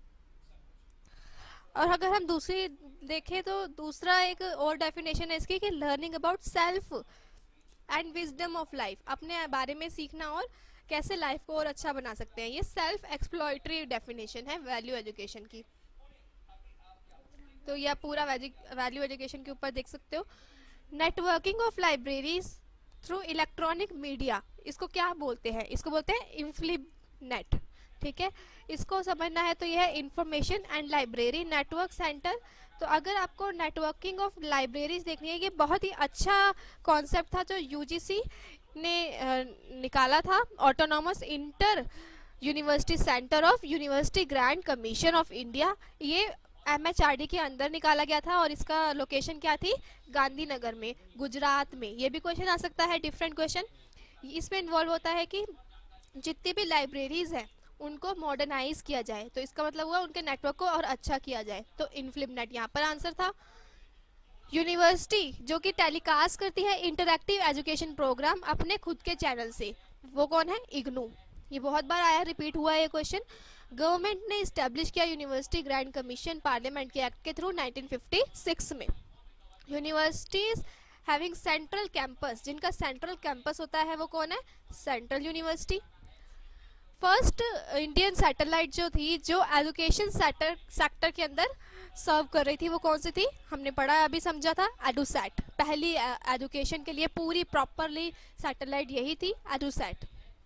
A: और अगर हम दूसरी देखें तो दूसरा एक और डेफिनेशन है इसकी कि learning about self and wisdom of life, अपने बारे में सीखना और कैसे लाइफ को और अच्छा बना सकते हैं। ये सेल्फ एक्सप्लॉयटरी डेफिनेशन है वैल्यू एजुकेशन की। तो यह पूरा वैल्यू एजुकेशन के ऊपर देख सकते हो। Networking of libraries through electronic media, इसको क्या बोलते हैं? इसको बोलते हैं इन्फ्लिब नेट। ठीक है, इसको समझना है तो यह है information and library network centre. तो अगर आपको नेटवर्किंग ऑफ लाइब्रेरीज देखनी है, ये बहुत ही अच्छा कॉन्सेप्ट था जो यूजीसी ने निकाला था, autonomous inter university centre of university grant commission of India. ये एमएचआरडी के अंदर निकाला गया था और इसका लोकेशन क्या थी? गांधीनगर में, गुजरात में। ये भी क्वेश्चन आ सकता है, डिफरेंट क्वेश्चन। इसमें इन्वॉल्व होता है कि जितनी भी लाइब्रेरीज हैं उनको मॉडर्नाइज किया जाए, तो इसका मतलब हुआ उनके नेटवर्क को और अच्छा किया जाए, तो इनफ्लिबनेट यहाँ पर आंसर था। यूनिवर्सिटी जो कि टेलीकास्ट करती है इंटरैक्टिव एजुकेशन प्रोग्राम अपने खुद के चैनल से, वो कौन है? इग्नू। ये बहुत बार आया, रिपीट हुआ है ये क्वेश्चन। गवर्नमेंट ने इस्टेब्लिश किया यूनिवर्सिटी ग्रांट कमीशन पार्लियामेंट के एक्ट के थ्रू 1956 में। यूनिवर्सिटीज हैविंग सेंट्रल कैंपस, जिनका सेंट्रल कैंपस होता है वो कौन है? Central university. First Indian satellite जो थी, जो एजुकेशन सेक्टर के अंदर सर्व कर रही थी, वो कौन सी थी? हमने पढ़ा, अभी समझा था, एडुसैट। पहली एजुकेशन के लिए पूरी प्रॉपरली सैटेलाइट यही थी, EDUSAT.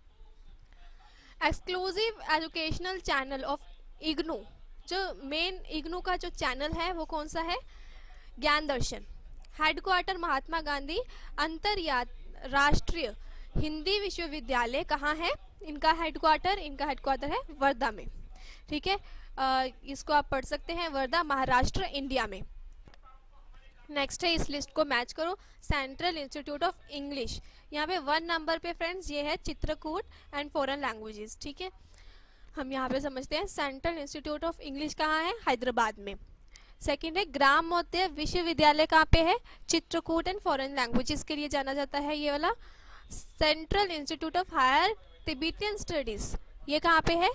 A: Exclusive educational channel of IGNOU, जो मेन इग्नू का जो चैनल है वो कौन सा है? ज्ञान दर्शन। हेडक्वार्टर महात्मा गांधी अंतरराष्ट्रीय हिंदी विश्वविद्यालय कहाँ है? इनका हेडक्वार्टर है वर्धा में। ठीक है, इसको आप पढ़ सकते हैं, वर्धा, महाराष्ट्र, इंडिया में। नेक्स्ट है, इस लिस्ट को मैच करो। सेंट्रल इंस्टीट्यूट ऑफ इंग्लिश, यहाँ पे 1 नंबर पे फ्रेंड्स ये है चित्रकूट एंड फॉरेन लैंग्वेजेस। ठीक है, हम यहाँ पे समझते हैं सेंट्रल इंस्टीट्यूट ऑफ इंग्लिश कहाँ है? हैदराबाद में। सेकंड है ग्रामोदय विश्वविद्यालय कहाँ पे है? चित्रकूट एंड फॉरेन लैंग्वेजेस के लिए जाना जाता है ये वाला। Central institute of higher Tibetan studies, ये कहाँ पे है?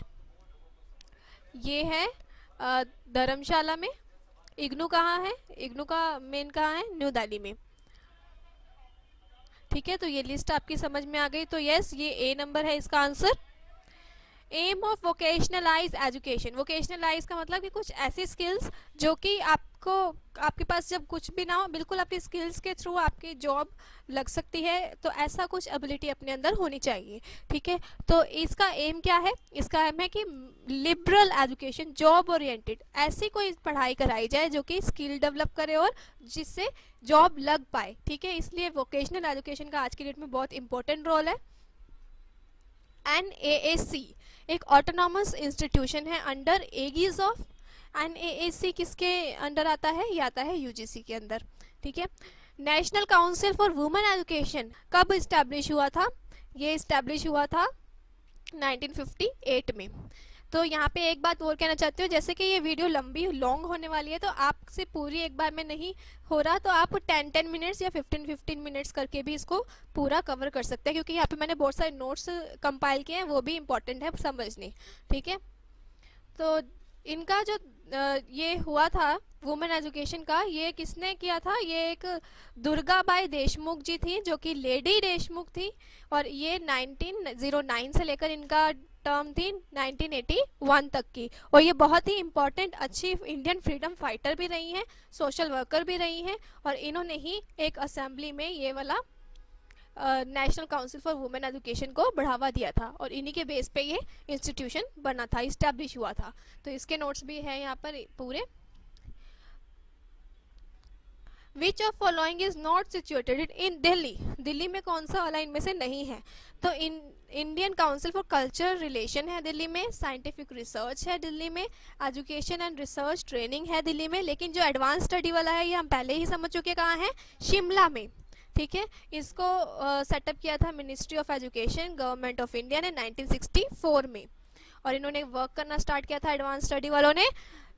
A: ये है धर्मशाला में। इग्नू कहाँ है? इग्नू का मेन कहाँ है? न्यू दिल्ली में। ठीक है, तो ये लिस्ट आपकी समझ में आ गई, तो यस, ये ए नंबर है इसका answer. Aim of vocationalise education, vocationalise का मतलब कि कुछ ऐसी स्किल्स जो कि आपके पास जब कुछ भी ना हो, बिल्कुल अपनी स्किल्स के थ्रू आपकी जॉब लग सकती है, तो ऐसा कुछ एबिलिटी अपने अंदर होनी चाहिए। ठीक है, तो इसका एम क्या है? इसका एम है कि लिबरल एजुकेशन, जॉब ओरिएंटेड, ऐसी कोई पढ़ाई कराई जाए जो कि स्किल डेवलप करे और जिससे जॉब लग पाए। ठीक है, इसलिए वोकेशनल एजुकेशन का आज की डेट में बहुत इंपॉर्टेंट रोल है। NIACL एक ऑटोनॉमस इंस्टीट्यूशन है अंडर एगीज ऑफ। NIACL किसके अंडर आता है? ये आता है यूजीसी के अंदर। ठीक है, national council for women education कब इस्टेब्लिश हुआ था? ये इस्टेब्लिश हुआ था 1958 में। तो यहाँ पे एक बात और कहना चाहती हूँ, जैसे कि ये वीडियो लॉन्ग होने वाली है, तो आपसे पूरी एक बार में नहीं हो रहा, तो आप 10 मिनट्स या 15 मिनट्स करके भी इसको पूरा कवर कर सकते हैं, क्योंकि यहाँ पे मैंने बहुत सारे नोट्स कंपाइल किए हैं, वो भी इम्पोर्टेंट है समझने। ठीक है, तो इनका जो ये हुआ था वुमेन एजुकेशन का, ये किसने किया था? ये एक दुर्गाबाई देशमुख जी थी, जो कि लेडी देशमुख थी, और ये 1909 से लेकर इनका टर्म थी 1981 तक की, और ये बहुत ही इम्पोर्टेंट अच्छी इंडियन फ्रीडम फाइटर भी रही हैं, सोशल वर्कर भी रही हैं, और इन्होंने ही एक असेंबली में ये वाला national council for women education को बढ़ावा दिया था, और इन्हीं के बेस पे ये इंस्टीट्यूशन बना था, इस्टेब्लिश हुआ था। तो इसके नोट्स भी हैं यहाँ पर पूरे। Which of following is not situated in Delhi, Delhi में कौन सा वाला इनमें से नहीं है? तो Indian council for culture relation है दिल्ली में, साइंटिफिक रिसर्च है दिल्ली में, एजुकेशन एंड रिसर्च ट्रेनिंग है दिल्ली में, लेकिन जो एडवांस स्टडी वाला है ये हम पहले ही समझ चुके कहाँ है? शिमला में। ठीक है, इसको सेटअप किया था ministry of education government of India ने 1964 में, और इन्होंने वर्क करना स्टार्ट किया था एडवांस स्टडी वालों ने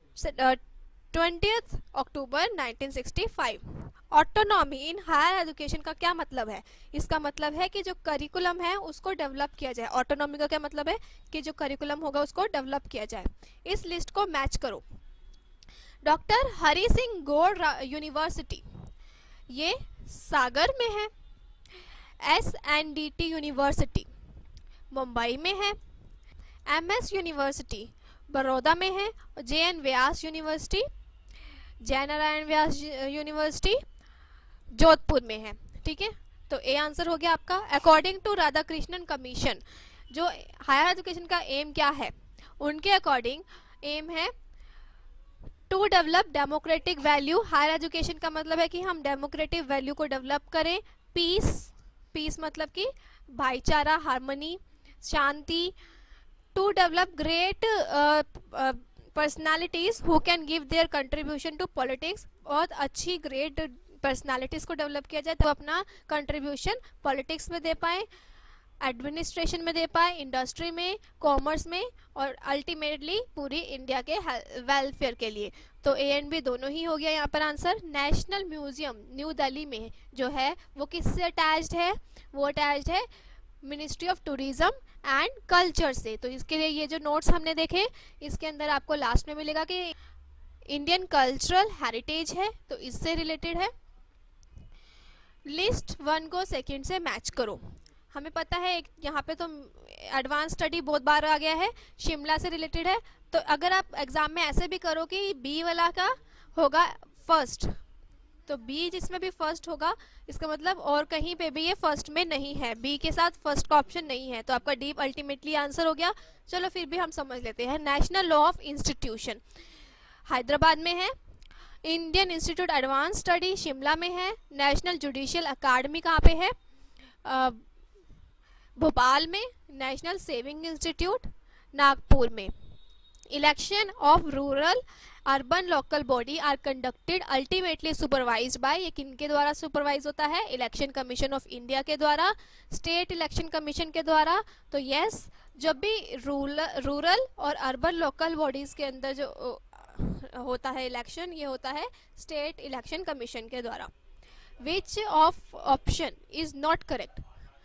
A: 20 अक्टूबर 1965। ऑटोनॉमी इन हायर एजुकेशन का क्या मतलब है? इसका मतलब है कि जो करिकुलम है उसको डेवलप किया जाए। ऑटोनॉमी का क्या मतलब है? कि जो करिकुलम होगा उसको डेवलप किया जाए। इस लिस्ट को मैच करो। डॉक्टर हरि सिंह गौड़ यूनिवर्सिटी, ये सागर में है। SNDT यूनिवर्सिटी मुंबई में है। MS यूनिवर्सिटी बड़ौदा में है। JN Vyas university, Jainarayan Vyas university Jodhpur में है। ठीक है, तो ए आंसर हो गया आपका। According to Radha Krishnan commission, जो हायर एजुकेशन का एम क्या है, उनके अकॉर्डिंग एम है to develop democratic value. Higher education का मतलब है कि हम डेमोक्रेटिक वैल्यू को डेवलप करें। पीस, पीस मतलब कि भाईचारा, हार्मनी, शांति। To develop great personalities who can give their contribution to politics, बहुत अच्छी ग्रेट पर्सनालिटीज को डेवलप किया जाए तो अपना कंट्रीब्यूशन पॉलिटिक्स में दे पाए, एडमिनिस्ट्रेशन में दे पाए, इंडस्ट्री में, कॉमर्स में, और अल्टीमेटली पूरी इंडिया के वेलफेयर के लिए। तो ए एंड बी दोनों ही हो गया यहाँ पर answer. National museum New Delhi में जो है वो किससे अटैच्ड है, वो अटैच्ड है ministry of tourism and culture से। तो इसके लिए ये जो नोट्स हमने देखे, इसके अंदर आपको लास्ट में मिलेगा कि इंडियन कल्चरल हेरिटेज है, तो इससे रिलेटेड है। लिस्ट 1 को सेकंड से मैच करो। हमें पता है यहाँ पे तो एडवांस स्टडी बहुत बार आ गया है, शिमला से रिलेटेड है। तो अगर आप एग्जाम में ऐसे भी करो कि बी वाला का होगा फर्स्ट, तो बी जिसमें भी फर्स्ट होगा इसका मतलब और कहीं पे भी ये फर्स्ट में नहीं है, बी के साथ फर्स्ट का ऑप्शन नहीं है, तो आपका डी अल्टीमेटली आंसर हो गया। चलो फिर भी हम समझ लेते हैं। National law of institution Hyderabad में है, Indian institute advance study Shimla में है, नेशनल जुडिशियल अकादमी कहाँ पे है, भोपाल में, नेशनल सेविंग इंस्टीट्यूट नागपुर में। Election of rural urban local body are conducted ultimately supervised by, ये किनके द्वारा सुपरवाइज होता है, इलेक्शन कमीशन ऑफ इंडिया के द्वारा, स्टेट इलेक्शन कमीशन के द्वारा। तो यस, जब भी रूरल और अर्बन लोकल बॉडीज के अंदर जो होता है इलेक्शन, ये होता है स्टेट इलेक्शन कमीशन के द्वारा। Which of option is not correct,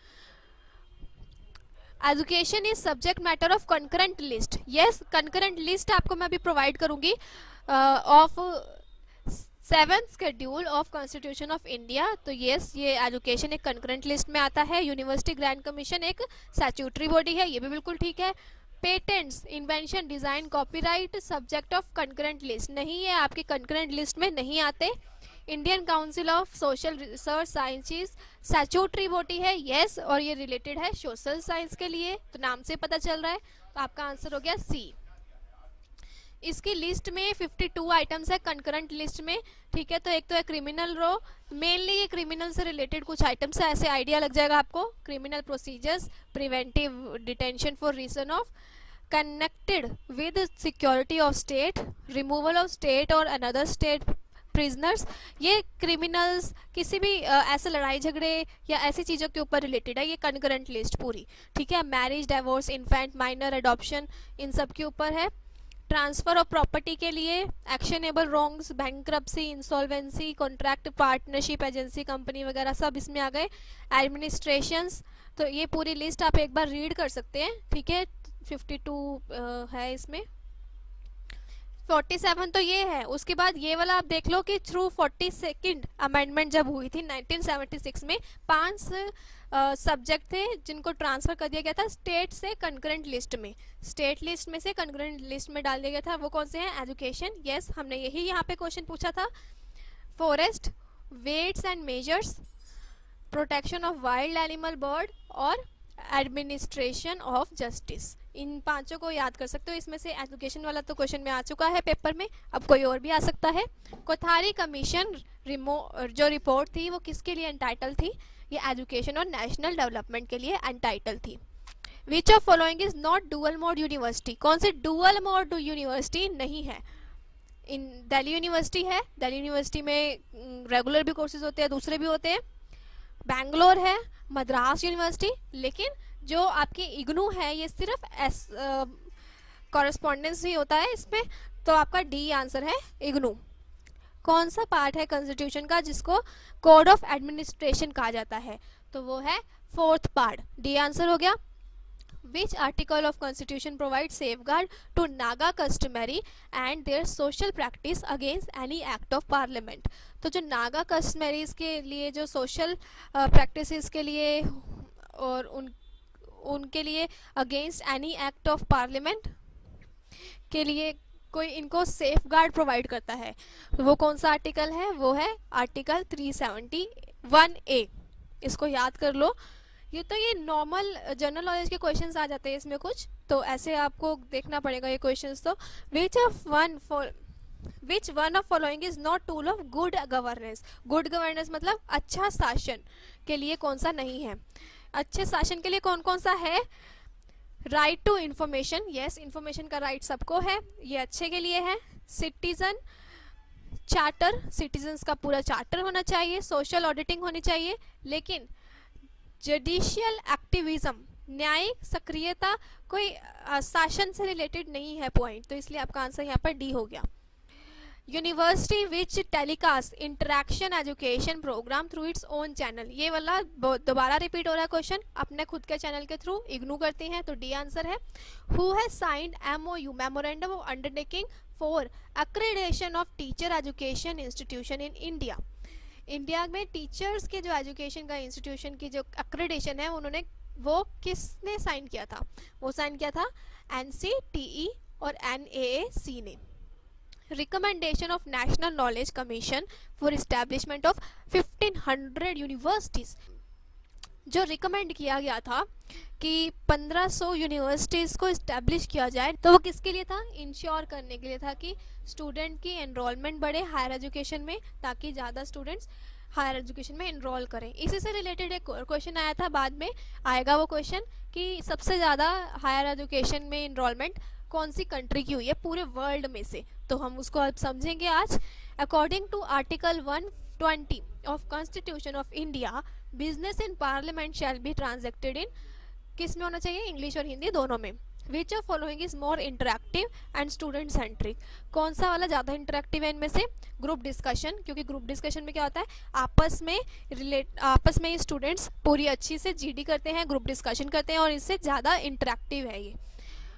A: education is subject matter of concurrent list. Yes, concurrent list आपको मैं अभी प्रोवाइड करूंगी of 7th schedule of constitution of India. तो यस, ये एजुकेशन एक कंकरेंट लिस्ट में आता है। यूनिवर्सिटी ग्रांट कमीशन एक स्टैट्यूटरी बॉडी है, ये भी बिल्कुल ठीक है। Patents, invention, design, copyright subject of concurrent list नहीं है, आपकी कंकरेंट लिस्ट में नहीं आते। Indian council of social research sciences statutory body है, यस, और ये रिलेटेड है सोशल साइंस के लिए, तो नाम से पता चल रहा है। तो आपका आंसर हो गया सी। इसकी लिस्ट में 52 आइटम्स है कंकरेंट लिस्ट में, ठीक है। तो एक तो है क्रिमिनल रो, मेनली ये क्रिमिनल से रिलेटेड कुछ आइटम्स है, ऐसे आइडिया लग जाएगा आपको। Criminal procedures, preventive detention for reason of connected with security of state, removal of state और अनदर स्टेट प्रिजनर्स, ये क्रिमिनल्स किसी भी ऐसे लड़ाई झगड़े या ऐसी चीज़ों के ऊपर रिलेटेड है, ये कंकरेंट लिस्ट पूरी, ठीक है। Marriage, divorce, infant, minor, adoption, इन सब के ऊपर है। ट्रांसफर ऑफ प्रॉपर्टी के लिए actionable wrongs, bankruptcy, insolvency, contract, partnership, agency, company वगैरह सब इसमें आ गए। एडमिनिस्ट्रेशंस, तो ये पूरी लिस्ट आप एक बार रीड कर सकते हैं, ठीक है। 52 है इसमें। 47 तो ये है। उसके बाद ये वाला आप देख लो कि थ्रू 42nd अमेंडमेंट जब हुई थी 1976 में, 5 सब्जेक्ट थे जिनको ट्रांसफर कर दिया गया था स्टेट से कंकरेंट लिस्ट में, स्टेट लिस्ट में से कंकरेंट लिस्ट में डाल दिया गया था। वो कौन से हैं? एजुकेशन, यस, हमने यही यहाँ पे क्वेश्चन पूछा था। Forest, weights and measures, protection of wild animal bird और एडमिनिस्ट्रेशन ऑफ जस्टिस। इन पांचों को याद कर सकते हो। इसमें से एजुकेशन वाला तो क्वेश्चन में आ चुका है पेपर में, अब कोई और भी आ सकता है। कोठारी कमीशन जो रिपोर्ट थी वो किसके लिए एंटाइटल थी? ये एजुकेशन और नेशनल डेवलपमेंट के लिए एंटाइटल थी। Which of following is not dual mode university? कौन सी डुअल मोड यूनिवर्सिटी नहीं है? इन दिल्ली यूनिवर्सिटी है, दिल्ली यूनिवर्सिटी में रेगुलर भी कोर्सेज होते हैं, दूसरे भी होते हैं। बैंगलोर है, मद्रास यूनिवर्सिटी, लेकिन जो आपकी इग्नू है ये सिर्फ कॉरेस्पॉन्डेंस ही होता है इसमें, तो आपका डी आंसर है इग्नू। कौन सा पार्ट है कॉन्स्टिट्यूशन का जिसको कोड ऑफ एडमिनिस्ट्रेशन कहा जाता है? तो वो है 4th पार्ट, डी आंसर हो गया। Which article of constitution provide safeguard to Naga customary and their social practice against any act of parliament? तो जो नागा कस्टमरीज के लिए जो सोशल प्रैक्टिसेस के लिए और उनके लिए against any act of parliament के लिए कोई इनको सेफ गार्ड प्रोवाइड करता है। वो कौन सा आर्टिकल है? वो है आर्टिकल 371A। इसको याद कर लो। ये नॉर्मल जनरल नॉलेज के क्वेश्चंस आ जाते हैं इसमें कुछ, तो ऐसे आपको देखना पड़ेगा ये क्वेश्चंस। तो which one of following is not tool of good governance? Good governance मतलब अच्छा शासन के लिए कौन सा नहीं है? अच्छे शासन के लिए कौन कौन सा है? Right to information, yes, information का राइट सबको है, ये अच्छे के लिए है। सिटीजन चार्टर, सिटीजन्स का पूरा चार्टर होना चाहिए। सोशल ऑडिटिंग होनी चाहिए। लेकिन जुडिशियल एक्टिविज्म, न्यायिक सक्रियता, कोई शासन से रिलेटेड नहीं है पॉइंट, तो इसलिए आपका आंसर यहाँ पर डी हो गया। University which telecast interaction education program through its own channel, ये वाला दोबारा रिपीट हो रहा है क्वेश्चन, अपने खुद के चैनल के थ्रू इग्नोर करते हैं, तो डी आंसर है। Who has signed MOU, memorandum of undertaking for accreditation of teacher education institution in India? India में टीचर्स के जो एजुकेशन का इंस्टीट्यूशन की जो एक्रेडिटेशन है, उन्होंने वो किसने साइन किया था? वो साइन किया था NCTE और NAAC ने। Recommendation of national knowledge commission for establishment of 1500 universities, जो रिकमेंड किया गया था कि 1500 यूनिवर्सिटीज़ को इस्टेब्लिश किया जाए, तो वो किसके लिए था? इंश्योर करने के लिए था कि स्टूडेंट की एनरोलमेंट बढ़े हायर एजुकेशन में, ताकि ज़्यादा स्टूडेंट्स हायर एजुकेशन में इनरोल करें। इसी से रिलेटेड एक क्वेश्चन आया था, बाद में आएगा वो क्वेश्चन, कि सबसे ज़्यादा हायर एजुकेशन में इनरोलमेंट कौन सी कंट्री की हुई है पूरे वर्ल्ड में से, तो हम उसको अब समझेंगे आज। According to article 120 of constitution of India, business in parliament shall be transacted in, किस में होना चाहिए? इंग्लिश और हिंदी दोनों में। Which of following is more interactive and student centric, कौन सा वाला ज़्यादा इंटरैक्टिव है इनमें से? ग्रुप डिस्कशन, क्योंकि ग्रुप डिस्कशन में क्या होता है, आपस में स्टूडेंट्स पूरी अच्छी से GD करते हैं, ग्रुप डिस्कशन करते हैं, और इससे ज़्यादा इंटरैक्टिव है ये।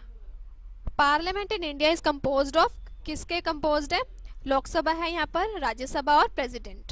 A: Parliament in India is composed of, किसके कंपोज्ड है? लोकसभा है यहाँ पर, राज्यसभा और प्रेसिडेंट।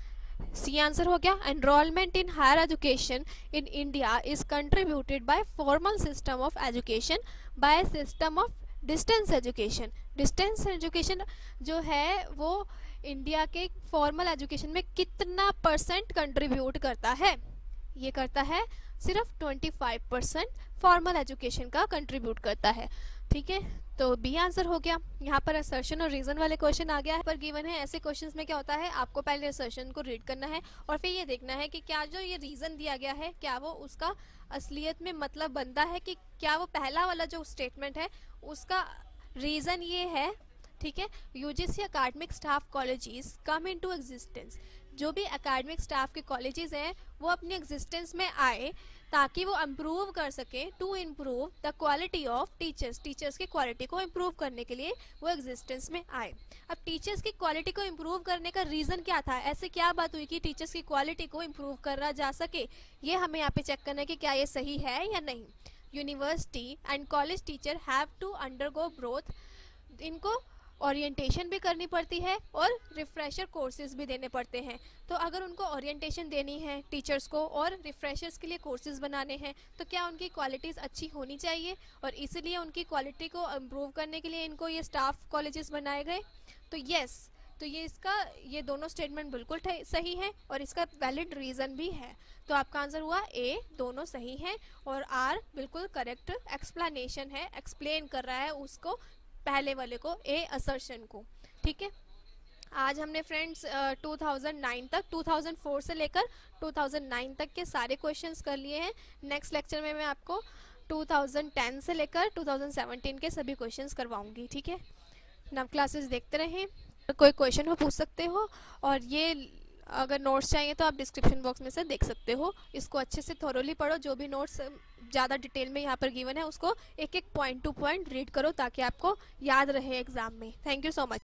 A: सी आंसर हो गया। Enrollment in higher education in India is contributed by formal system of education by system of distance education. Distance education जो है वो इंडिया के फॉर्मल एजुकेशन में कितना % कंट्रीब्यूट करता है? ये करता है सिर्फ 25% फॉर्मल एजुकेशन का कंट्रीब्यूट करता है। ठीक है, तो बी आंसर हो गया। यहाँ पर असर्शन और रीजन वाले क्वेश्चन आ गया है, पर गिवन है। ऐसे क्वेश्चंस में क्या होता है, आपको पहले असर्शन को रीड करना है और फिर ये देखना है कि क्या जो ये रीजन दिया गया है, क्या वो उसका असलियत में मतलब बनता है, कि क्या वो पहला वाला जो स्टेटमेंट है उसका रीजन ये है। ठीक है, UGC academic staff colleges come into existence, जो भी एकेडमिक स्टाफ के कॉलेजेस हैं वो अपनी एग्जिस्टेंस में आए ताकि वो इम्प्रूव कर सके, to improve the quality of teachers, teachers की क्वालिटी को इम्प्रूव करने के लिए वो एग्जिस्टेंस में आए। अब टीचर्स की क्वालिटी को इम्प्रूव करने का रीज़न क्या था? ऐसे क्या बात हुई कि टीचर्स की क्वालिटी को इम्प्रूव करा जा सके? ये हमें यहाँ पे चेक करना है कि क्या ये सही है या नहीं। University and college teacher have to undergo growth, इनको ओरिएंटेशन भी करनी पड़ती है और रिफ्रेशर कोर्सेज भी देने पड़ते हैं। तो अगर उनको ओरिएंटेशन देनी है टीचर्स को और रिफ्रेशर्स के लिए कोर्सेज बनाने हैं, तो क्या उनकी क्वालिटीज़ अच्छी होनी चाहिए, और इसीलिए उनकी क्वालिटी को इम्प्रूव करने के लिए इनको ये स्टाफ कॉलेजेस बनाए गए। तो यस, तो ये दोनों स्टेटमेंट बिल्कुल सही है और इसका वैलिड रीज़न भी है। तो आपका आंसर हुआ ए, दोनों सही हैं, और आर बिल्कुल करेक्ट एक्सप्लेनेशन है, एक्सप्लेन कर रहा है उसको, पहले वाले को, ए असर्शन को। ठीक है, आज हमने फ्रेंड्स 2009 तक, 2004 से लेकर 2009 तक के सारे क्वेश्चंस कर लिए हैं। नेक्स्ट लेक्चर में मैं आपको 2010 से लेकर 2017 के सभी क्वेश्चंस करवाऊंगी। ठीक है, नव क्लासेस देखते रहें, कोई क्वेश्चन हो पूछ सकते हो, और ये अगर नोट्स चाहिए तो आप डिस्क्रिप्शन बॉक्स में से देख सकते हो। इसको अच्छे से थोरोली पढ़ो, जो भी नोट्स ज़्यादा डिटेल में यहाँ पर गिवन है उसको एक एक पॉइंट टू पॉइंट रीड करो ताकि आपको याद रहे एग्जाम में। Thank you so much.